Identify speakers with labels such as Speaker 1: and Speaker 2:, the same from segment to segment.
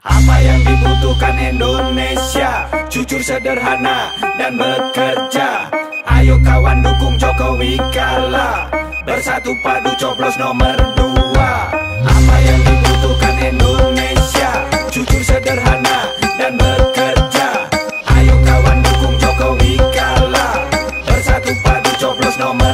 Speaker 1: Apa yang dibutuhkan Indonesia? Jujur, sederhana, dan bekerja. Ayo kawan dukung Jokowi kalah. Bersatu padu coblos nomor 2. Apa yang dibutuhkan Indonesia? Jujur, sederhana, dan bekerja. Ayo kawan dukung Jokowi kalah. Bersatu padu coblos nomor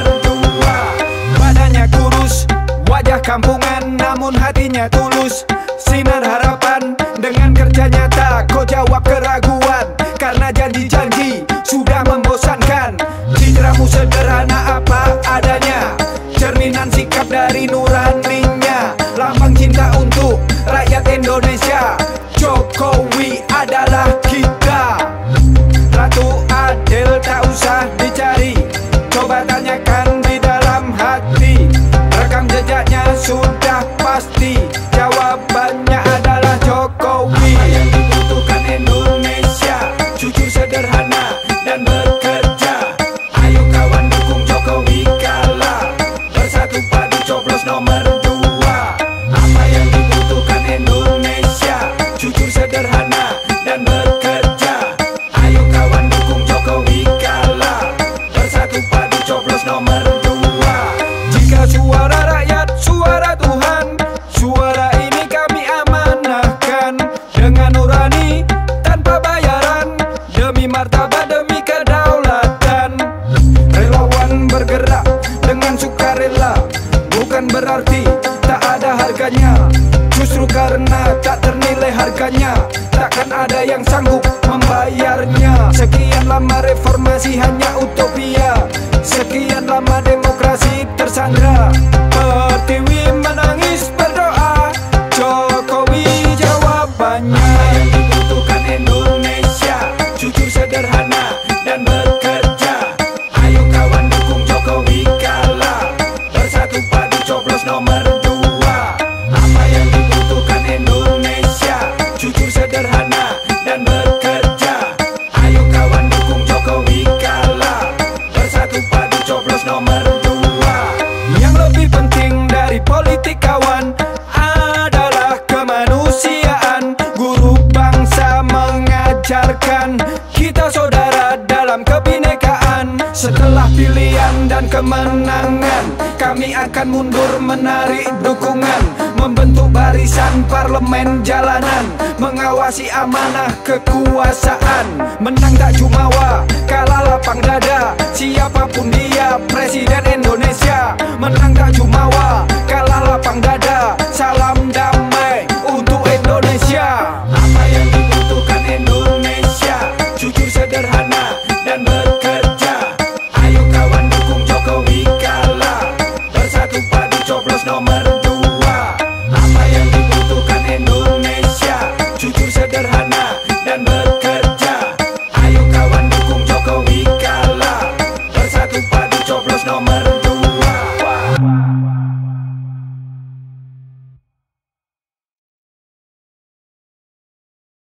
Speaker 1: 2. Badannya kurus, wajah kampungan, namun hatinya tulus. Sinar harapan dengan kerja nyata, kau jawab keraguan karena janji-janji sudah membosankan. Citramu sederhana apa adanya, cerminan sikap dari nuraninya. Lambang cinta untuk rakyat Indonesia, Jokowi adalah kita. Ratu adil tak usah dicari, coba tanyakan di dalam hati. Rekam jejaknya sudah pasti, jawabannya adalah Jokowi. Apa yang dibutuhkan Indonesia? Jujur, sederhana, dan bekerja. Ayo kawan dukung Jokowi kalah. Bersatu padu coblos nomor 2. Apa yang dibutuhkan Indonesia? Jujur, sederhana, dan bekerja. Ayo kawan dukung Jokowi kalah. Bersatu padu coblos nomor 2. Jika suara rakyat, suara Tuhan, suara ini kami amanahkan dengan nurani tanpa bayaran, demi martabat, demi kedaulatan. Relawan bergerak dengan sukarela, bukan berarti tak ada harganya. Justru karena tak ternilai harganya, takkan ada yang sanggup membayarnya. Sekian lama reformasi hanya utopia, sekian lama demokrasi tersandra. Pertiwi menangis berdoa, Jokowi jawabannya. Apa yang dibutuhkan Indonesia? Jujur, sederhana, dan bekerja. Ayo kawan dukung Jokowi kalah. Bersatu padu coblos nomor 2. Apa yang dibutuhkan Indonesia? Jujur, sederhana, dan bekerja. Ayo kawan dukung Jokowi kalah. Bersatu padu coblos nomor 2. Yang lebih penting dari politik kawan adalah kemanusiaan. Guru bangsa mengajarkan kita saudara dalam kebinekaan. Setelah pilihan dan kemenangan, kami akan mundur menarik dukungan, membentuk barisan parlemen jalanan, mengawasi amanah kekuasaan. Menang tak jumawa, kalah lapang dada, siapapun dia presiden Indonesia. Menang tak jumawa,